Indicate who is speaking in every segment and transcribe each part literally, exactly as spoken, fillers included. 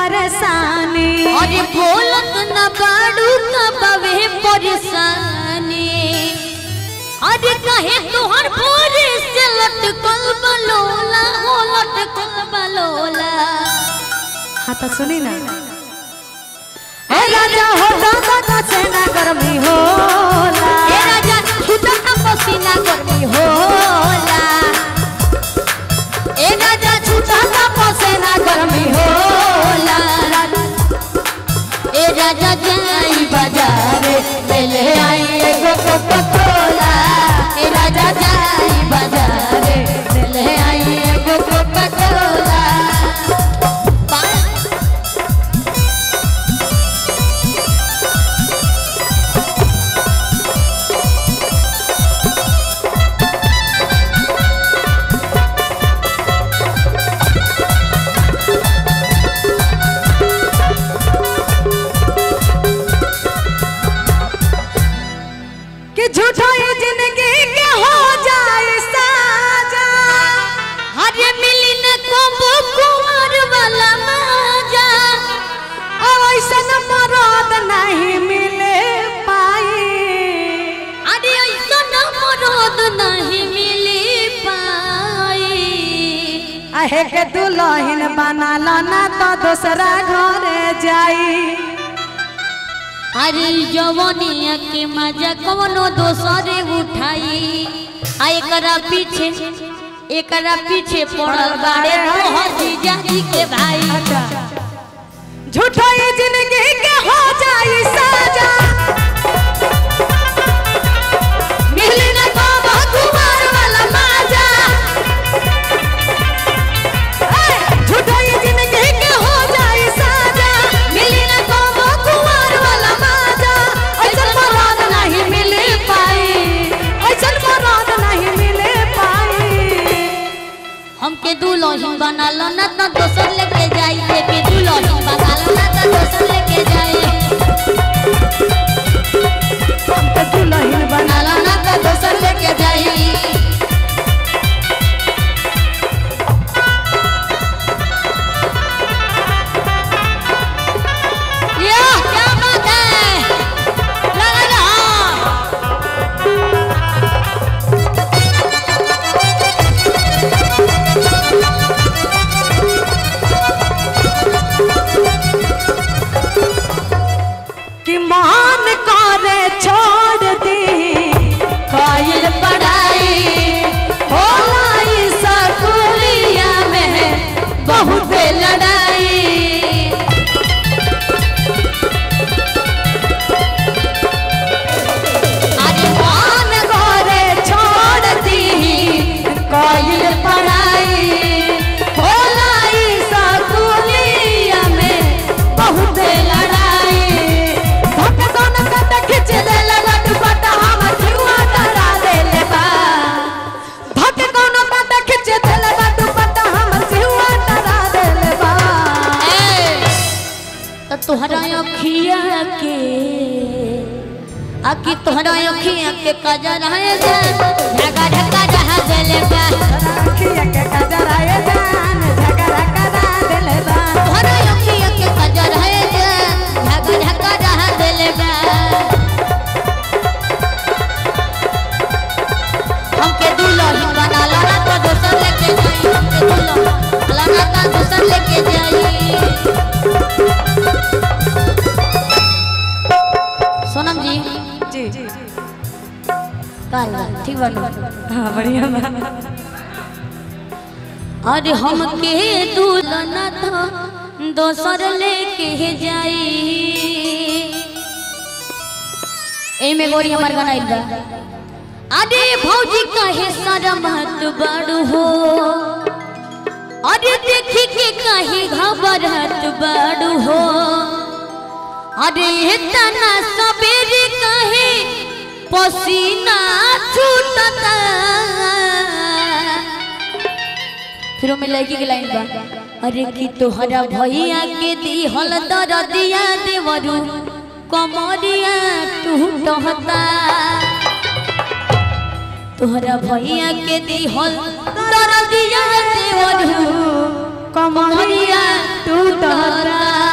Speaker 1: परेशानी
Speaker 2: अरे बोलत न बाड़ू कबवे परेशानी अरे कहे तोहर भोरे से लटकल बलोला हो लटकल बलोला।
Speaker 1: हाँ तो सुनी ना ए राजा हो दादा सेना गर्मी होला
Speaker 2: ए राजा छूटा पसीना गर्मी होला ए राजा छूटा पसीना गर्मी होला ए राजा जाई बाजार ले ले आई एगो कोका-कोला ए राजा जाई बाजार ले ले आई एगो कोका-कोला।
Speaker 1: झूठा ये जिंदगी के हो जाए साजा
Speaker 2: हरे मिली न कबो कुमार वाला मजा
Speaker 1: और ऐसा न मरद नहीं मिले पाई
Speaker 2: अरे ऐसा न मरद नहीं मिली पाई
Speaker 1: आहे के दुल्हन बना लाना तो दूसरा घर जाई
Speaker 2: अरे जवानिया के मजा कवनो दोसरे उठाई आ एकरा पीछे एकरा पीछे पड़ल बाड़े तोहर जीजाजी के भाई।
Speaker 1: झूठा ये जिंदगी के हो जाए साजा
Speaker 2: मिली न कबो कुमार वाला मजा
Speaker 1: झूठा ये जिंदगी के हो जाए साजा
Speaker 2: मिली न कबो कुमार वाला मजा
Speaker 1: ऐसा मरद नहीं मिले पाई ऐसा मरद नहीं मिले पाई
Speaker 2: हमके दुल्हन बना लो ना तो दोसर लेके जाई के दुल्हन बना लो ना तो दोसर लेके जाई
Speaker 1: हमके दुल्हन
Speaker 2: बना लो ना तो दोसर लेके जाई। ये क्या बात है लगा रहा
Speaker 1: कि मान करे छोड़ दी
Speaker 2: कायल पढ़ाई होलाई स्कूलिया में बहुत लड़ाई अरे मान
Speaker 1: करे छोड़ दी
Speaker 2: कायल पढ़ाई होलाई स्कूलिया में बहुत लड़ाई
Speaker 1: धक दोनों कट खींच
Speaker 2: ले लगा दुपट्टा हम जुआ डरा दे ले बा
Speaker 1: धक दोनों कट खींच देला दुपट्टा हम सिहुआ डरा देले बा
Speaker 2: तो तोहरा अखिया के आकी तोहरा अखिया के कजर है झगा झगा जहा देले बा
Speaker 1: अखिया के कजर आए जान झगड़ा करा देले बा
Speaker 2: तोहरा अखिया के कजर है झगा झगा जहा देले बा हमके दुल्हन बना लो ना तो दोसर लेके जाई हमके दुल्हन बना ना तो दोसर लेके जाई। सोनम जी
Speaker 1: जी
Speaker 2: काल ठीक बनो
Speaker 1: हां बढ़िया बा
Speaker 2: अरे हमके दुल्हन तो दोसर लेके जाई एमे गोरी हमर गनाइल बा अरे भौजी कहे शरमत बड़ू हो अरे देखी के कहे घबराहट बड़ू हो अरे इतना सवेरे कहे पसीना छूटता फिर में लड़की के लाइन बा अरे की तोहरा भैया के दिहल दरदिया देवरू कमरिया टूटता तोहरा भैया के दिहल दरदिया देवरू
Speaker 1: कमरिया
Speaker 2: टूटता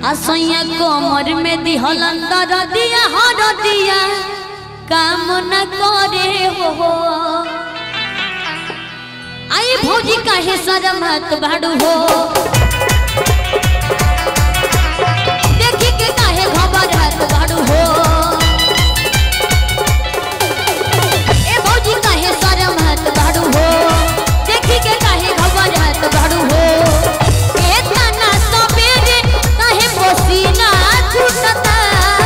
Speaker 2: असैया कोमर में दिहल अंदर दिया हर दिया काम न करे हो आई भौजी काहे शरमत बाड़ू हो देखी के काहे घबरात बाड़ू हो ए भौजी काहे शरमत बाड़ू हो देखी के काहे घबरात बाड़ू हो ए तना सबेरे काहे पसीना छूटता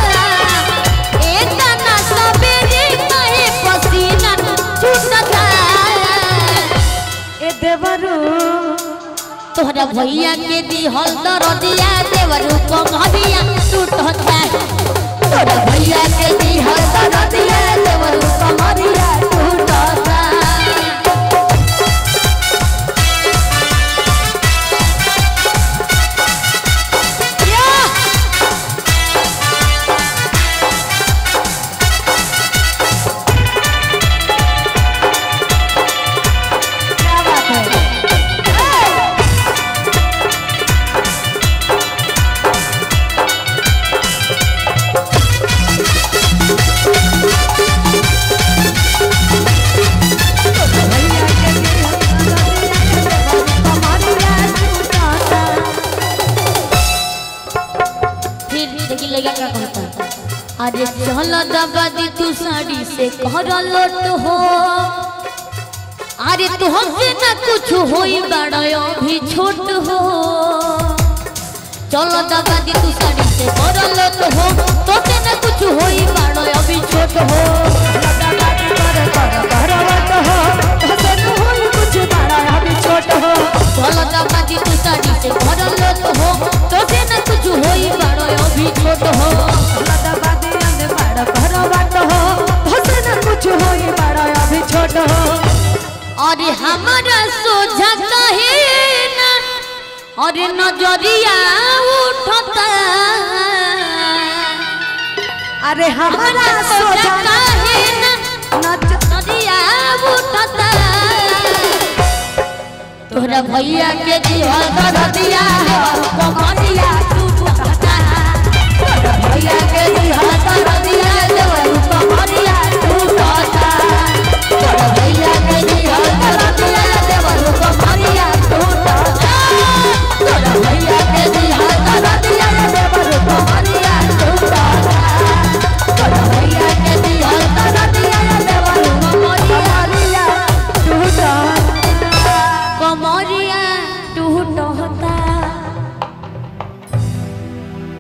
Speaker 2: ए तना सबेरे काहे पसीना छूटता
Speaker 1: ए देवरू
Speaker 2: तोहरा भैया के दिहल दरदिया देवरू कमरिया टूटता तोहरा भैया के दिहल दरदिया देवरू कमरिया टूटता अरे चल दबादी तू साड़ी से कर लोट हो अरे तू हमसे ना कुछ होई बड़ा भी छोट हो चल दबादी तू साड़ी से कर लोट हो तो से ना कुछ होई बड़ा भी छोट हो
Speaker 1: दबादी कर कर करवट हो हसन होई कुछ बड़ा भी छोट हो
Speaker 2: चल दबादी तू साड़ी से कर लोट हो तो से ना कुछ होई बड़ा भी छोट हो
Speaker 1: दबादी बड़ा करवट हो हसन कुछ होई बड़ा भी छोट हो
Speaker 2: अरे हमारा सोझा कहे ना अरे नजरिया उठता
Speaker 1: अरे हमारा सोचा
Speaker 2: कहे ना नजरिया उठता तोहरा भैया के दिहल दरदिया